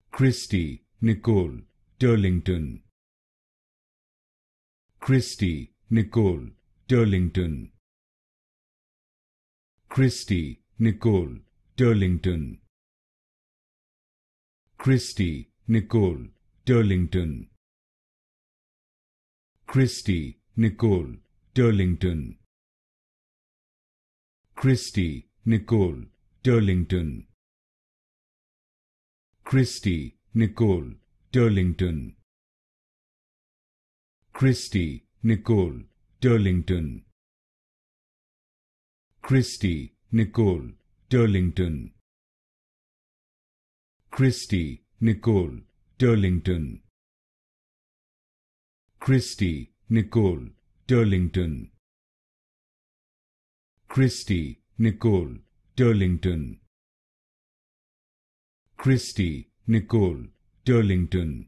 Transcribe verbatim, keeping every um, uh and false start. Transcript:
Christy Nicole Turlington. Christy Nicole Turlington. Christy Nicole Turlington. Christy Nicole Turlington. Christy Nicole Turlington. Christy Nicole Turlington. Christy Nicole Turlington. Christy Nicole Turlington. Christy Nicole Turlington. Christy Nicole Turlington. Christy Nicole Turlington. Christy Nicole Turlington. Christy Nicole Turlington.